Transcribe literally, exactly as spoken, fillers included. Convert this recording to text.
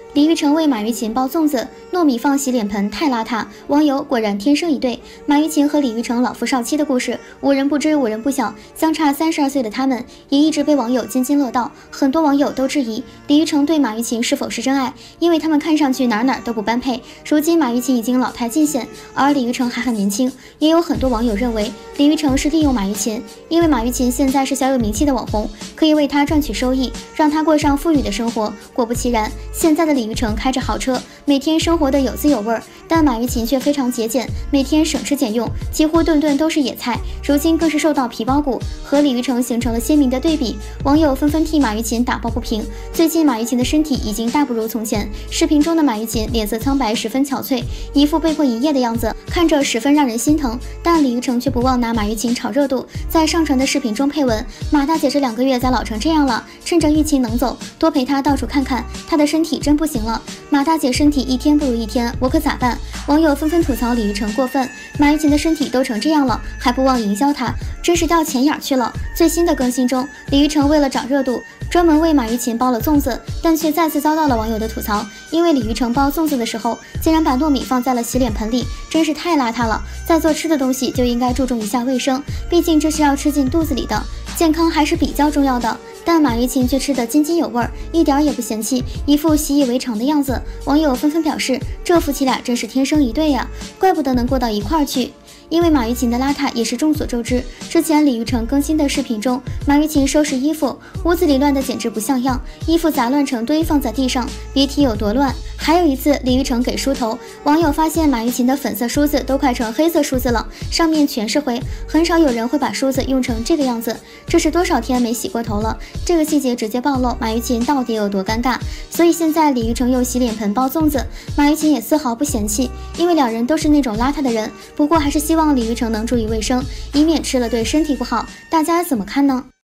李玉成为马玉琴包粽子，糯米放洗脸盆太邋遢，网友果然天生一对。马玉琴和李玉成老夫少妻的故事，无人不知，无人不晓。相差三十二岁的他们，也一直被网友津津乐道。很多网友都质疑李玉成对马玉琴是否是真爱，因为他们看上去哪哪都不般配。如今马玉琴已经老态尽显，而李玉成还很年轻。也有很多网友认为李玉成是利用马玉琴，因为马玉琴现在是小有名气的网红，可以为他赚取收益，让他过上富裕的生活。果不其然，现在的李玉成开着豪车，每天生活的有滋有味，但马玉琴却非常节俭，每天省吃俭用，几乎顿顿都是野菜。如今更是瘦到皮包骨，和李玉成形成了鲜明的对比。网友纷纷替马玉琴打抱不平。最近马玉琴的身体已经大不如从前，视频中的马玉琴脸色苍白，十分憔悴，一副被迫一夜的样子，看着十分让人心疼。但李玉成却不忘拿马玉琴炒热度，在上传的视频中配文：马大姐这两个月咋老成这样了？趁着玉琴能走，多陪她到处看看，她的身体真不行了。马大姐身体一天不如一天，我可咋办？网友纷纷吐槽李玉成过分，马玉琴的身体都成这样了，还不忘营销她，真是掉钱眼去了。最新的更新中，李玉成为了涨热度，专门为马玉琴包了粽子，但却再次遭到了网友的吐槽，因为李玉成包粽子的时候，竟然把糯米放在了洗脸盆里，真是太邋遢了。在做吃的东西就应该注重一下卫生，毕竟这是要吃进肚子里的，健康还是比较重要的。但马玉琴却吃得津津有味，一点也不嫌弃，一副习以为常的样子。网友纷纷表示，这夫妻俩真是天生一对呀，怪不得能过到一块儿去。因为马玉琴的邋遢也是众所周知，之前李玉成更新的视频中，马玉琴收拾衣服，屋子里乱得简直不像样，衣服杂乱成堆放在地上，别提有多乱。还有一次，李玉成给梳头，网友发现马玉琴的粉色梳子都快成黑色梳子了，上面全是灰，很少有人会把梳子用成这个样子，这是多少天没洗过头了？这个细节直接暴露马玉琴到底有多尴尬。所以现在李玉成用洗脸盆包粽子，马玉琴也丝毫不嫌弃，因为两人都是那种邋遢的人，不过还是希望李玉成能注意卫生，以免吃了对身体不好。大家怎么看呢？